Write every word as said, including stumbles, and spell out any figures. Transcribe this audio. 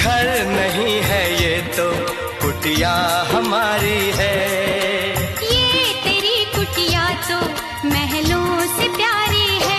घर नहीं है ये तो कुटिया हमारी है।